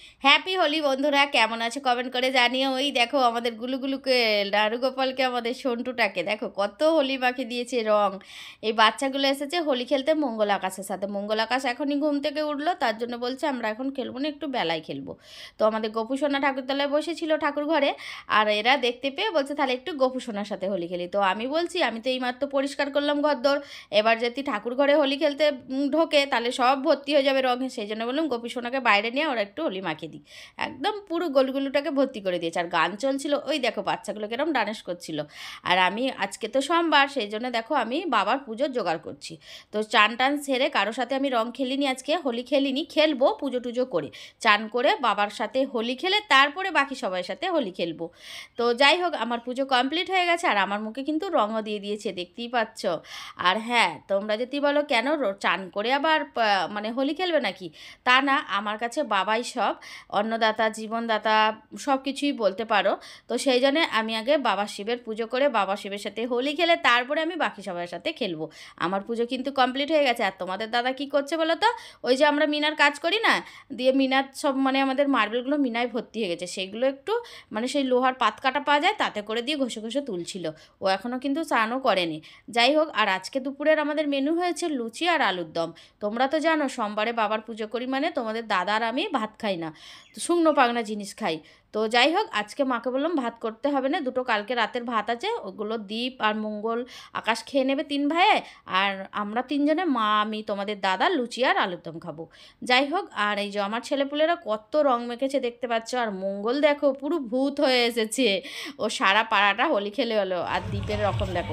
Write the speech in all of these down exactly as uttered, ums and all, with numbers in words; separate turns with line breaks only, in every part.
Happy Holi বন্ধুরা, কেমন আছে কমেন্ট করে জানিও। ওই দেখো আমাদের গুলুগুলুকে, নারুগোপালকে, আমাদের সন্টুটাকে দেখো কত হোলি মাখি দিয়েছে রং। এই বাচ্চাগুলো এসেছে হোলি খেলতে মঙ্গল আকাশের সাথে। মঙ্গল আকাশ এখনই ঘুম থেকে উঠলো, তার জন্য বলছে আমরা এখন খেলবো না, একটু বেলায় খেলবো। তো আমাদের গোপুসোনা ঠাকুরতলায় বসেছিল ঠাকুর ঘরে, আর এরা দেখতে পেয়ে বলছে তাহলে একটু গোপুসোনার সাথে হোলি খেলি। তো আমি বলছি আমি তো এইমাত্র পরিষ্কার করলাম ঘরদোর, এবার যদি ঠাকুর ঘরে হোলি খেলতে ঢোকে তাহলে সব ভর্তি হয়ে যাবে রঙে। সেই জন্য বললাম গোপুসোনাকে বাইরে নিয়ে ওরা একটু হোলি মাখিয়ে দিই। একদম পুরো গলগুলোটাকে ভর্তি করে দিয়েছে। আর গান চলছিল, ওই দেখো বাচ্চাগুলো কিরম ডান্স করছিল। আর আমি আজকে তো সোমবার, সেই জন্য দেখো আমি বাবার পুজোর জোগাড় করছি। তো চান টান সেরে কারোর সাথে আমি রং খেলিনি, আজকে হোলি খেলিনি, খেলবো পুজো টুজো করে, চান করে বাবার সাথে হোলি খেলে তারপরে বাকি সবার সাথে হোলি খেলবো। তো যাই হোক, আমার পুজো কমপ্লিট হয়ে গেছে, আর আমার মুখে কিন্তু রঙও দিয়ে দিয়েছে, দেখতেই পাচ্ছ। আর হ্যাঁ, তোমরা যদি বলো কেন চান করে আবার মানে হোলি খেলবে নাকি, তা না, আমার কাছে বাবাই সব, অন্নদাতা, জীবনদাতা, সব কিছুই বলতে পারো। তো সেই জন্যে আমি আগে বাবা শিবের পুজো করে বাবা শিবের সাথে হোলি খেলে তারপরে আমি বাকি সবার সাথে খেলবো। আমার পুজো কিন্তু কমপ্লিট হয়ে গেছে। আর তোমাদের দাদা কি করছে বলো তো, ওই যে আমরা মিনার কাজ করি না, দিয়ে মিনার সব মানে আমাদের মার্বেলগুলো মিনায় ভর্তি হয়ে গেছে, সেইগুলো একটু মানে সেই লোহার পাত কাটা পাওয়া যায়, তাতে করে দিয়ে ঘষে ঘষে তুলছিল। ও এখনও কিন্তু স্নানও করেনি। যাই হোক, আর আজকে দুপুরের আমাদের মেনু হয়েছে লুচি আর আলুর দম। তোমরা তো জানো সোমবারে বাবার পুজো করি মানে তোমাদের দাদা আর আমি ভাত খাই না, তো শুকনো পাকনা জিনিস খাই। তো যাই হোক, আজকে মাকে বললাম ভাত করতে হবে না, দুটো কালকে রাতের ভাত আছে, ওগুলো দীপ আর মঙ্গল আকাশ খেয়ে নেবে তিন ভাইয়ে, আর আমরা তিনজনে, মা আমি তোমাদের দাদা, লুচি আর আলুর দম খাবো। যাই হোক, আর এই যে আমার ছেলেপুলেরা কত রং মেখেছে দেখতে পাচ্ছ। আর মঙ্গল দেখো পুরো ভূত হয়ে এসেছে, ও সারা পাড়াটা হোলি খেলে হলো। আর দীপের রকম দেখো,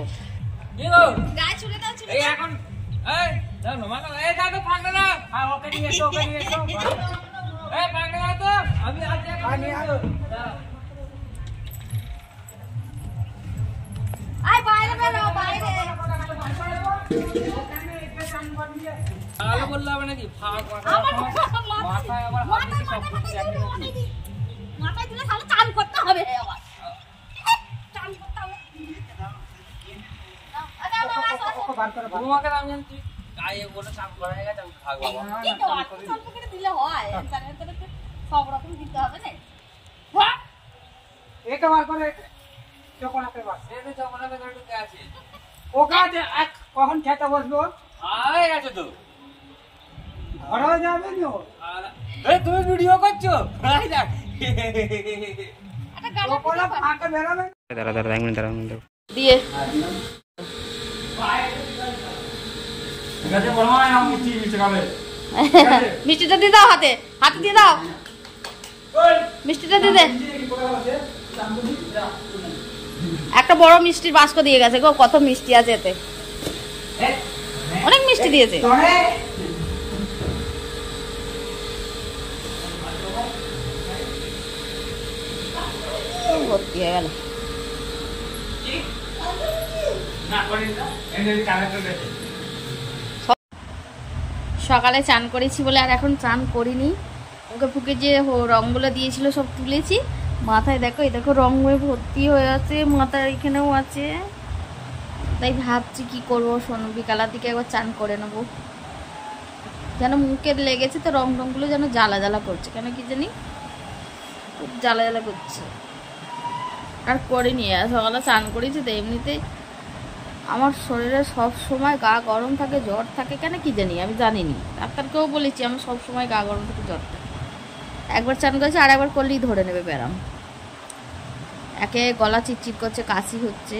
মাথায় দিলে তাহলে চান করতে হবে। চান করতে হবে। দিলে হয় সব রকম দিতে হবে না।
কখন খেতে বসবো? তুমি ভিডিও করছো?
দিয়ে মিষ্টিটা দিয়ে দাও, হাতে হাতে দিয়ে দাও, মিষ্টিটা দিয়ে দে। একটা বড় মিষ্টির বাস্ক দিয়ে গেছে গো, কত মিষ্টি আছে এতে, অনেক মিষ্টি দিয়েছে। ভর্তি হয়ে গেল। সকালে চান করেছি বলে আর এখন চান করিনি, ওকে ফুকে যে রঙগুলো দিয়েছিল সব তুলেছি। মাথায় দেখো, এই দেখো রং হয়ে ভর্তি হয়ে আছে, মাথার এখানেও আছে। তাই ভাবছি কি করবো, শোনো বিকালের দিকে একবার চান করে নেবো। যেন মুখে লেগেছে তো রং রঙগুলো যেন জ্বালা জ্বালা করছে, কেন কি জানি খুব জ্বালা জ্বালা করছে। আর করিনি, আর সকালে চান করেছি তো এমনিতেই আমার শরীরে সব সময় গা গরম থাকে, জ্বর থাকে, কেন কি জানি আমি জানিনি। ডাক্তারকেও বলেছি আমার সব সময় গা গরম থাকে, জ্বর থাকে। একবার চান করেছি, আর একবার করলেই ধরে নেবে ব্যারাম। একে গলা চিটচিট করছে, কাশি হচ্ছে।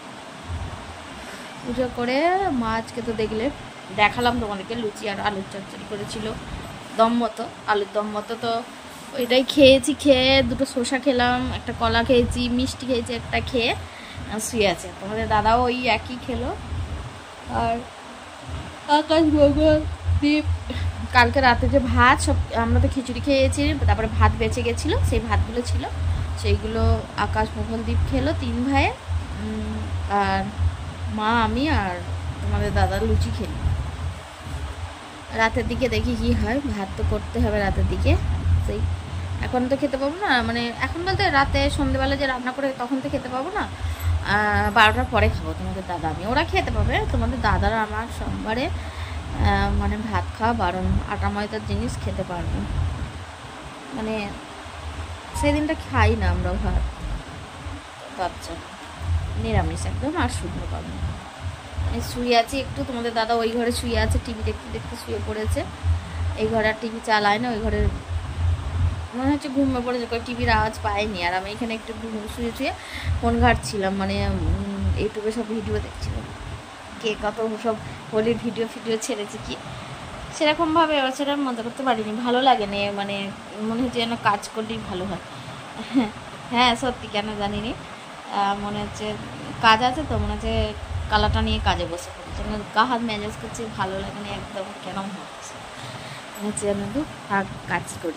পুজো করে মা আজকে তো দেখলে দেখালাম তোমাদেরকে, লুচি আর আলুর চচ্চড়ি করেছিল, দম মতো, আলুর দম মতো। তো ওইটাই খেয়েছি, খেয়ে দুটো শসা খেলাম, একটা কলা খেয়েছি, মিষ্টি খেয়েছি একটা, খেয়ে শুয়ে আছে। তোমাদের দাদাও ওই একই খেলো। আর আকাশ, মঙ্গল, দীপ কালকে রাতে যে ভাত, সব আমরা তো খিচুড়ি খেয়েছি, তারপরে ভাত বেঁচে গেছিলো, সেই ভাতগুলো ছিল, সেইগুলো আকাশ, মঙ্গল, দীপ খেলো তিন ভাইয়ে। আর মা, আমি আর তোমাদের দাদা লুচি খেলি। রাতের দিকে দেখি কি হয়, ভাত তো করতে হবে রাতের দিকে। সেই এখন তো খেতে পাবো না, মানে এখন বলতে রাতে সন্ধ্যেবেলা যে রান্না করে তখন তো খেতে পাবো না, বারোটার পরে খাবো তোমাদের দাদা আমি, ওরা খেতে পাবে। তোমাদের দাদারা আমার সোমবারে মানে ভাত খাওয়া বারণ, আটা ময়দার জিনিস খেতে পারবে। মানে সেদিনটা খাই না আমরা ভাত, তার জন্য নিরামিষ একদম আর শুকনো পাবো। আমি শুয়ে আছি একটু, তোমাদের দাদা ওই ঘরে শুয়ে আছে, টিভি দেখতে দেখতে শুয়ে পড়েছে। এই ঘরে আর টিভি চালায় না, ওই ঘরে মনে হচ্ছে ঘুমে পড়েছে, টিভির আওয়াজ পায়নি। আর আমি এখানে একটু ঘুম শুয়ে শুয়ে ফোন ঘাটছিলাম, মানে ইউটিউবে সব ভিডিও দেখছিলাম, কে কত সব হোলির ভিডিও ফিডিও ছেড়েছে। কি সেরকমভাবে এবার সেটা মজা করতে পারিনি, ভালো লাগে না, মানে মনে হচ্ছে যেন কাজ করলেই ভালো হয়। হ্যাঁ সত্যি, কেন জানি নি, মনে হচ্ছে কাজ আছে তো, মনে হচ্ছে কালাটা নিয়ে কাজে বসে পড়েছে, গা হাত ম্যানেজ করছে, ভালো লাগে না একদম, কেন হচ্ছে মনে হচ্ছে যেন একটু কাজ করি।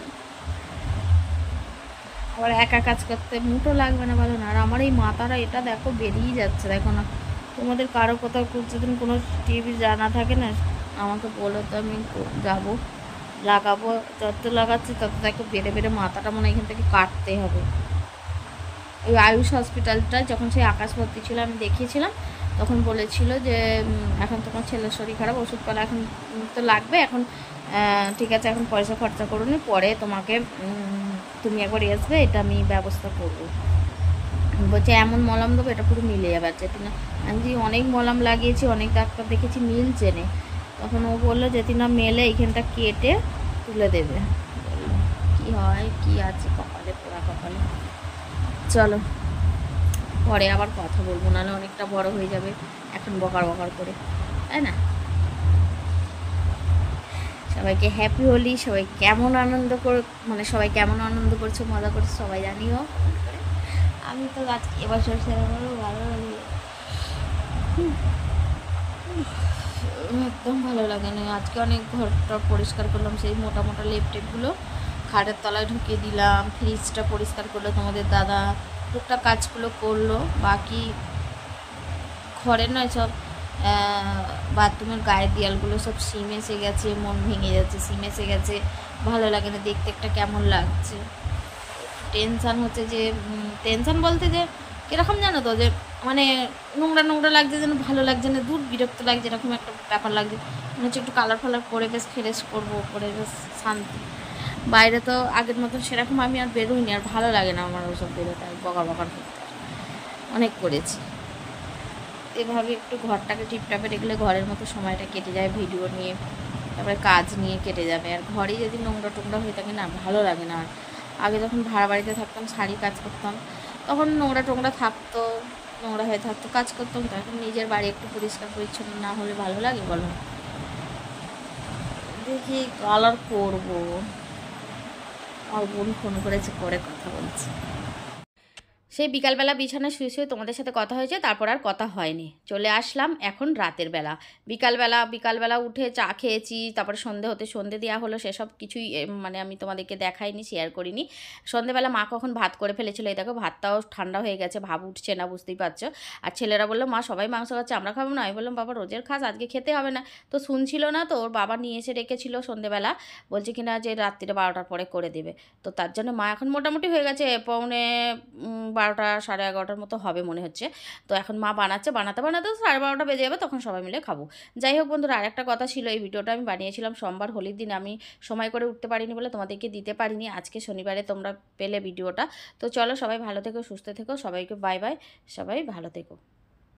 আবার একা কাজ করতে মুটো লাগবে না বলো না। আর আমার এই মাথাটা এটা দেখো বেরিয়ে যাচ্ছে, দেখো না। তোমাদের কারো কোথাও যদি কোনো টিভি জানা থাকে না আমাকে বলো, তো আমি যাবো লাগাবো, যত লাগাচ্ছি তত দেখো বেড়ে বেড়ে মাথাটা মনে এখান থেকে কাটতে হবে। ওই আয়ুষ হসপিটালটা যখন সেই আকাশ ভর্তি ছিল আমি দেখিয়েছিলাম, তখন বলেছিল যে এখন তোমার ছেলের শরীর খারাপ, ওষুধপালা এখন তো লাগবে, এখন ঠিক আছে এখন পয়সা খরচা করুন, পরে তোমাকে তুমি একবার আসবে, এটা আমি ব্যবস্থা করবো। বলছে এমন মলম দেবো এটা পুরো মিলে যাবে। আর যেটি না আমি অনেক মলম লাগিয়েছি, অনেক ডাক্তার দেখেছি, মিলছে না। তখন ও বললো যেটি না মেলে এইখানটা কেটে তুলে দেবে, কি হয় কি আছে কপালে, পোড়া কপালে। চলো পরে আবার কথা বলবো, নাহলে অনেকটা বড় হয়ে যাবে এখন বকার বকার করে, তাই না? সবাইকে হ্যাপি হোলি। সবাই কেমন আনন্দ কর, মানে সবাই কেমন আনন্দ করছো, মজা করছো সবাই জানিও। আমি তো আজ এবছর সেরকম ভালো লাগে, একদম ভালো লাগে না। আজকে অনেক ঘরটা পরিষ্কার করলাম, সেই মোটা মোটা লেপ টেপগুলো খাটের তলায় ঢুকিয়ে দিলাম, ফ্রিজটা পরিষ্কার করলো তোমাদের দাদা, টুকটাক কাজগুলো করলো। বাকি ঘরের নয় সব বাথরুমের গায়ের দেয়ালগুলো সব সিম এসে গেছে, মন ভেঙে যাচ্ছে, সিম এসে গেছে, ভালো লাগে না দেখতে, একটা কেমন লাগছে, টেনশান হচ্ছে। যে টেনশান বলতে যে কীরকম জানো তো, যে মানে নোংরা নোংরা লাগছে, যেন ভালো লাগছে না, দূর বিরক্ত লাগছে, এরকম একটা ব্যাপার লাগছে। মনে হচ্ছে একটু কালার ফালার করে বেশ ফ্রেশ করবো, করে বেশ শান্তি। বাইরে তো আগের মতন সেরকম আমি আর বেরোইনি, আর ভালো লাগে না আমার ওসব বেরোতে, আর বকার বকার করতে অনেক করেছি। এভাবে একটু ঘরটাকে টিপটাপে রেখলে ঘরের মতো সময়টা কেটে যায়, ভিডিও নিয়ে তারপরে কাজ নিয়ে কেটে যাবে। আর ঘরে যদি নোংরা টোংরা হয়ে থাকে না ভালো লাগে না। আর আগে যখন ভাড়া বাড়িতে থাকতাম, শাড়ি কাজ করতাম, তখন নোংরা টোংরা থাকতো, নোংরা হয়ে থাকতো, কাজ করতাম। তো এখন নিজের বাড়ি একটু পরিষ্কার পরিচ্ছন্ন না হলে ভালো লাগে বলো? দেখি কালার করবো, আর বোন ফোন করেছে, পরে কথা বলছি। সেই বিকালবেলা বিছানায় শুয়ে শুয়ে তোমাদের সাথে কথা হয়েছে, তারপর আর কথা হয়নি। চলে আসলাম এখন রাতের বেলা। বিকালবেলা বিকালবেলা উঠে চা খেয়েছি, তারপরে সন্ধে হতে সন্ধে দেওয়া হলো, সেসব কিছুই মানে আমি তোমাদেরকে দেখাইনি, শেয়ার করিনি। সন্ধেবেলা মা কখন ভাত করে ফেলেছিল, এই দেখো ভাতটাও ঠান্ডা হয়ে গেছে, ভাব উঠছে না, বুঝতেই পারছো। আর ছেলেরা বললো মা সবাই মাংস খাচ্ছে, আমরা খাবো না। আমি বললাম বাবা রোজের খাস, আজকে খেতে হবে না। তো শুনছিল না, তো ওর বাবা নিয়ে এসে রেখেছিল সন্ধেবেলা, বলছে কিনা যে রাত্রিরে বারোটার পরে করে দেবে। তো তার জন্য মা এখন মোটামুটি হয়ে গেছে, পৌনে বারোটা সাড়ে এগারোটার মতো হবে মনে হচ্ছে। তো এখন মা বানাচ্ছে, বানাতে বানাতে সাড়ে বারোটা বেজে যাবে, তখন সবাই মিলে খাবো। যাই হোক বন্ধুরা, আরেকটা কথা ছিল, এই ভিডিওটা আমি বানিয়েছিলাম সোমবার হোলির দিন, আমি সময় করে উঠতে পারিনি বলে তোমাদেরকে দিতে পারিনি। আজকে শনিবারে তোমরা পেলে ভিডিওটা। তো চলো সবাই ভালো থেকো, সুস্থ থেকো, সবাইকে বাই বাই, সবাই ভালো থেকো।